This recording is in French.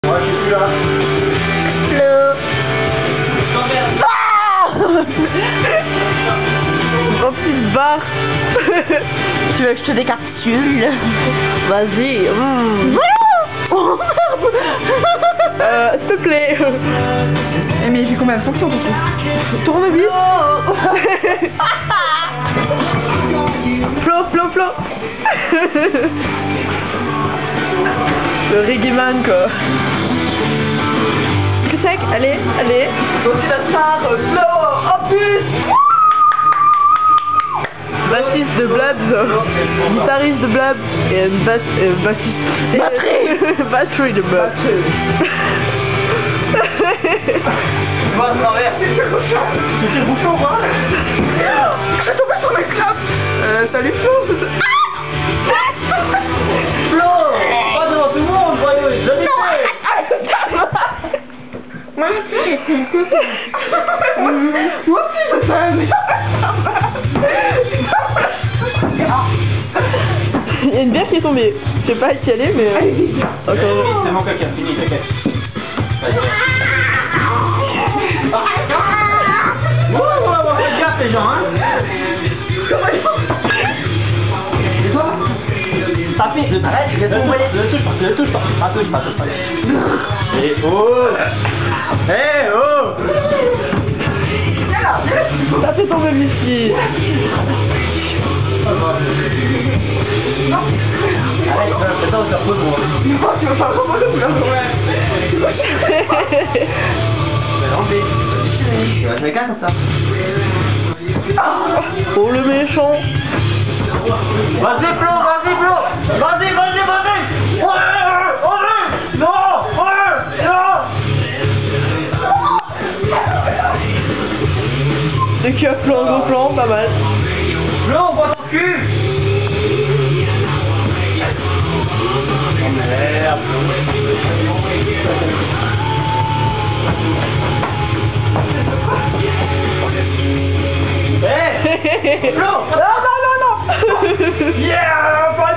Moi je suis là. Oh petite barre. Tu veux que je te décapsule? Vas-y. Oh merde. S'il te plaît. Eh mais j'ai combien de fonctions du coup? Tournevis. Flo, Flo, Flo. Le reggae man quoi. Que sec, allez, allez. Voici la star, Flo, en plus. Bassiste de Blabs, guitariste de Blabs et bassiste. Batterie de Blabs. Tu vas à travers. C'est le bouchon quoi. J'ai tombé sur mes clopes. Salut Flo. Flo, pas devant tout le monde, voyons, jamais fait. Moi aussi j'ai fait une copine. Moi aussi je sais. Il y a une bière qui est tombée. Je sais pas à qui elle est, mais. Ok. C'est mon caca, fini, t'inquiète. Oh, faites gaffe les gens, hein. Et toi? Ça fait, arrête, le touche pas. Et oh! Eh oh! Ça fait tomber le whisky. Allez, attends, on se repose moi. Non, tu vas pas vraiment le vouloir. Je vais l'enlever. Je vais mettre comme ça. Oh le méchant. Vas-y Flo, vas-y Flo. Vas-y. Ouais, non, Le cul à flanc, gros plan, pas mal. Flo, on voit ton cul. Merde. Flo! Non. Yeah!